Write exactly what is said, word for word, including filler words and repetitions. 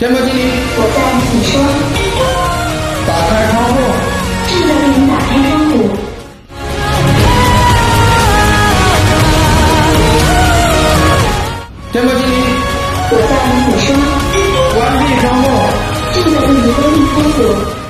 电波经理， 我在，你说。 打开窗户。 正在为您打开窗户。 电波经理， 我在，你说。 关闭窗户。 正在为您关闭窗户。